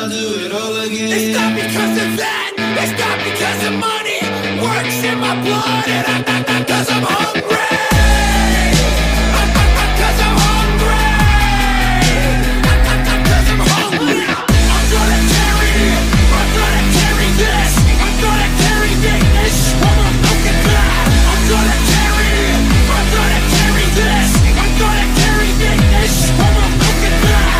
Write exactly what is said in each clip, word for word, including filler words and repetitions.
I'll do it all again. It's not because of that, it's not because of money. Works in my blood and I'm not that cause I'm hungry. I'm not cause I'm hungry. I'm not cause I'm hungry. I'm gonna carry, I'm gonna carry this. I'm gonna carry this. I'm a fucking bad. I'm gonna carry, I'm gonna carry this. I'm gonna carry this. I'm a fucking bad.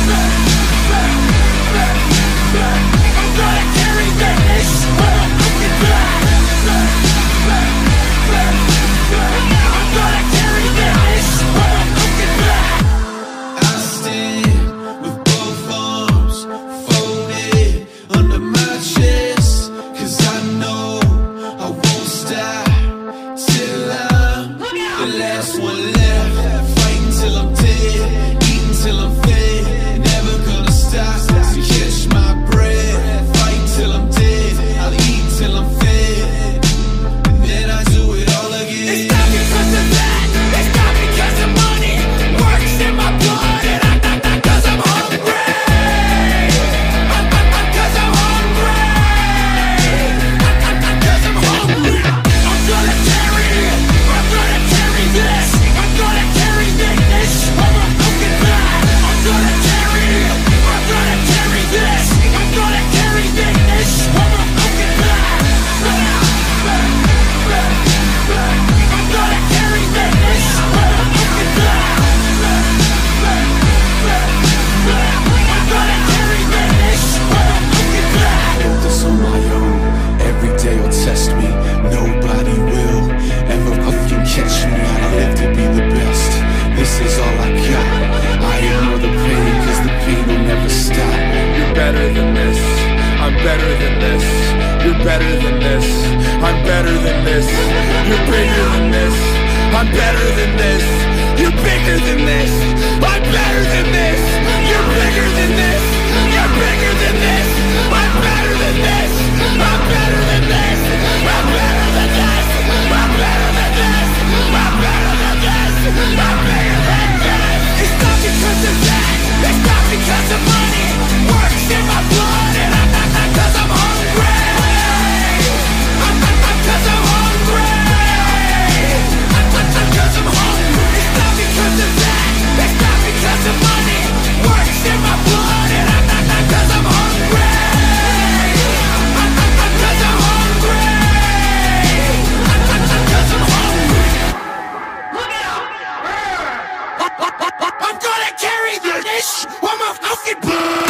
I'm gonna carry this. I'm a fucking bad. I'm gonna carry this. I'm a fucking bad. I stand with both arms folded under my chest, cause I know I won't stop till I'm the last one left. Fighting till I'm dead, eating till I'm fed, never gonna stop to catch my breath. Fight till I'm dead, I'll eat till I'm fed, and then I do it all again. It's not because of that, it's not because of money. Works in my blood and I'm not that cause I'm hungry. I'm not that cause I'm hungry. I'm not that cause I'm hungry. I'm gonna carry, I'm gonna carry this. I'm gonna carry this. I'm a fucking bad. I'm gonna carry, I'm gonna carry this. I'm gonna carry this. I'm a fucking bad. I'm gonna carry this. I'm a fucking bad. I'm gonna carry this. I'm a fucking bad. Built this on my own. Every day will test me. Nobody will ever fucking catch me. I live to be the best. This is all I got. I ignore the pain, cause the pain will never stop. You're better than this, I'm better than this. You're better than this, I'm better than this. You're bigger than this, I'm better than this. You're bigger than this, I'm better than this. You're bigger than this, you're bigger than this. I'm better than this, I'm better than this. I'm better than this, I'm better than this. I'm better than this, I'm bigger than this. It's not because of that, it's not because of money. Works in my blood and I'm not that cause I'm hungry. I'm not that cause I'm hungry. I'm not that cause I'm hungry. It's not because of that, it's not because of money. Works in my blood and I'm not that cause I'm hungry. I'm not that cause I'm hungry. I'm not that cause I'm hungry. Look out! I'm gonna carry this. I'm a fucking bird.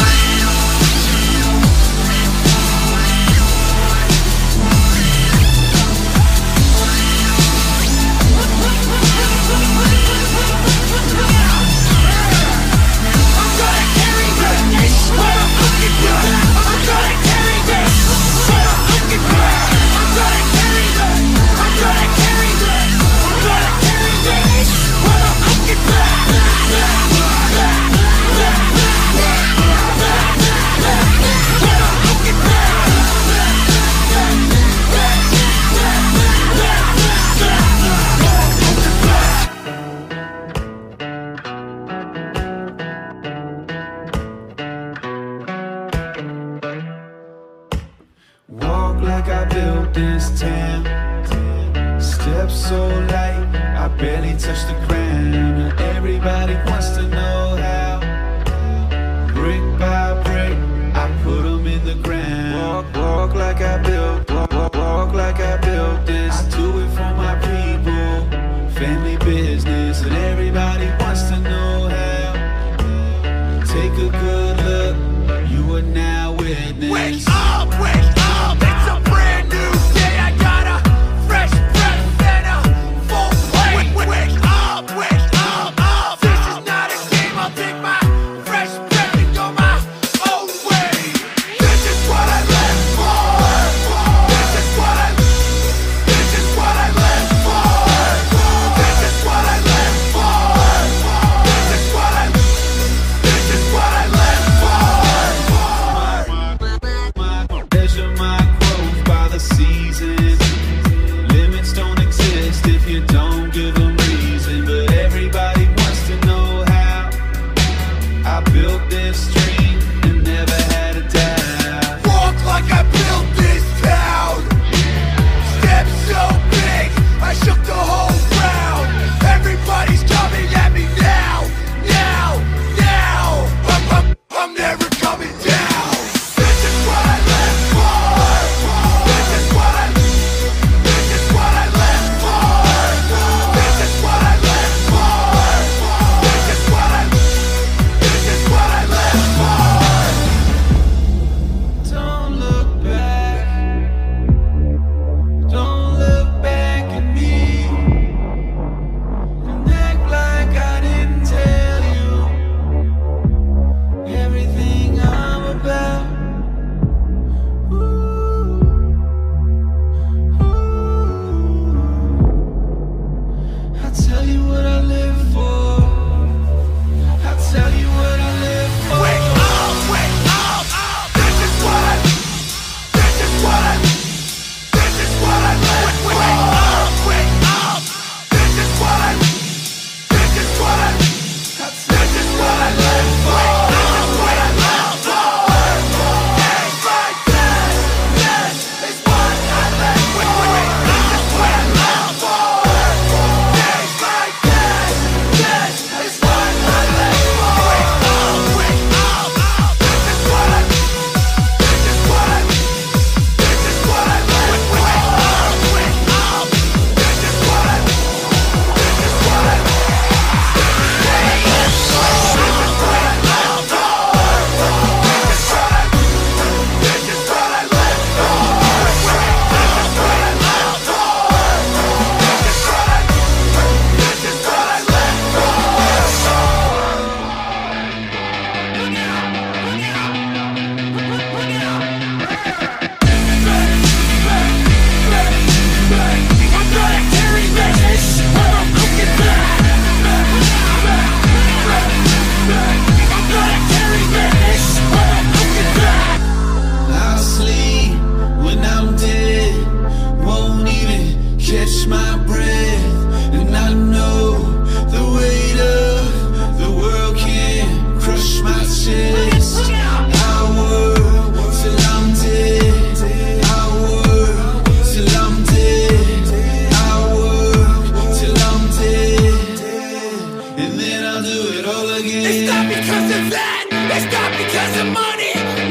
Walk like I built this town. Steps so light, I barely touch the ground. Everybody wants to know how. Brick by brick, I put them in the ground. Walk, walk like I built, walk, walk, walk like I built this. I do it for my people, family business, and everybody wants to know how. Take a good look, you are now witness. Wake up, wake up, it's a brand new day. I got a fresh breath and a full plate. Wake, wake up, wake up, up. This is not a game, I'll take my fresh breath and go my own way. This is what I live for. This is what I, this is what I live for. This is what I live for. This is what I, this is what I live for. There's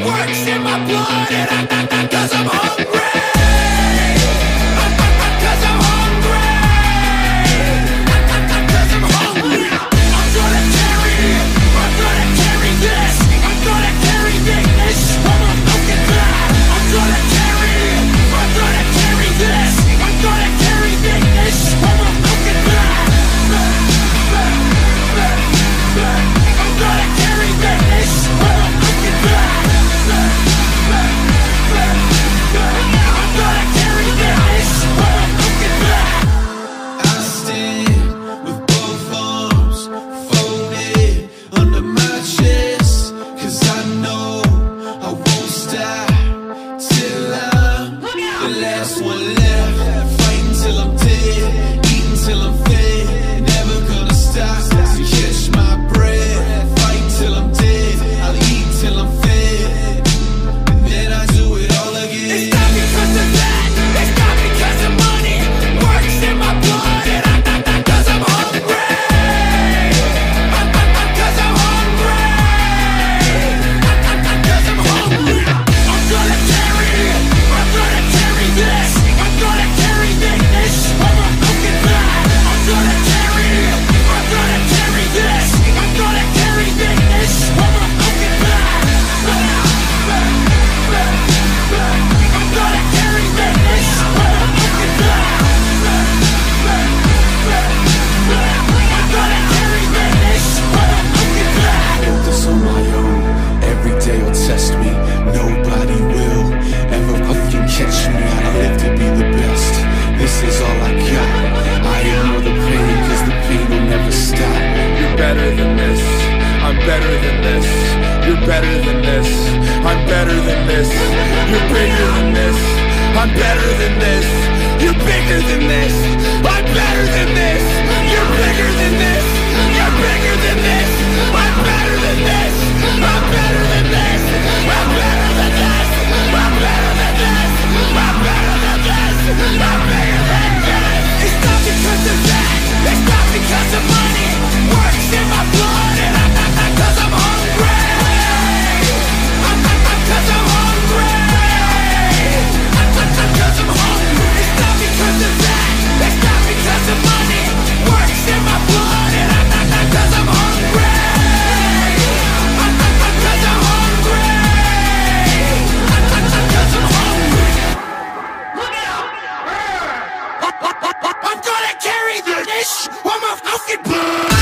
works in my blood, and I'm not, not cause I'm hungry. I'm, I'm, I'm cause I'm hungry. I'm, I'm, I'm cause I'm hungry. I'm gonna carry, I'm gonna carry this. I'm gonna carry this. I'm a fucking bad. I'm gonna carry, I'm gonna carry this. I'm gonna carry this. I'm a fucking bad. I'm gonna carry this. I'm a fucking bad. I'm gonna carry this. I'm a fucking bad. I stand with both arms folded under my chest, 'cause I know I won't stop till I'm the last one left. Fighting till I'm dead, eating till I'm fed, never gonna stop to catch my breath. Fight till I'm dead, I'll eat till I'm fed, and then I do it all again. It's not because of that, it's not because of money. Works in my blood, and I'm not, not cause I'm hungry. I'm, I'm, I'm cause I'm hungry. I'm, I'm, I'm cause I'm hungry. I'm gonna carry, I'm gonna carry this. I'm gonna carry this. I'm a fucking bad. I'm gonna carry, I'm gonna carry this. I'm gonna carry this. I'm a fucking bad. I'm gonna carry this. I'm a fucking bad. I'm gonna carry this. I'm a fucking bad. Built this on my own. Every day will test me. Nobody will ever fucking catch me. I live to be the best. This is all I got. I ignore the pain, 'cause the pain will never stop. You're better than this. I'm better than this. You're better than this. I'm better than this. You're bigger than this. I'm better than this. You're bigger than this. I'm better than this. You're bigger than this. You're bigger than this. I'm better than this. I'm better than this. I'm better than this. I'm better than this. I'm better than this. I'm bigger than this. It's not because of that, it's not because of money. Works in my blood, and I'm not, not cause I'm hungry. I'm, I'm, I'm cause I'm hungry. I'm, I'm, I'm cause I'm hungry. It's not because of that, it's not because of money. Works in my blood, and I'm not, not cause I'm hungry. I'm, I'm, I'm cause I'm hungry. I'm, I'm, I'm cause I'm hungry. Look out! I'm gonna carry this. I'm a fucking bird.